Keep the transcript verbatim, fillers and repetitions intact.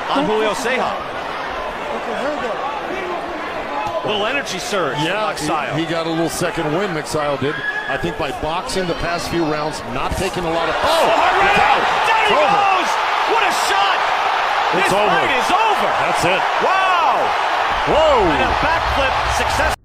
on Julio Ceja. Little energy surge. Yeah, Magsayo. he, he got a little second win, Magsayo did. I think by boxing the past few rounds, not taking a lot of... Oh, oh it's out. Down he It's goes! What a shot! It's this over. fight is over. That's it. Wow! Whoa! And a backflip success.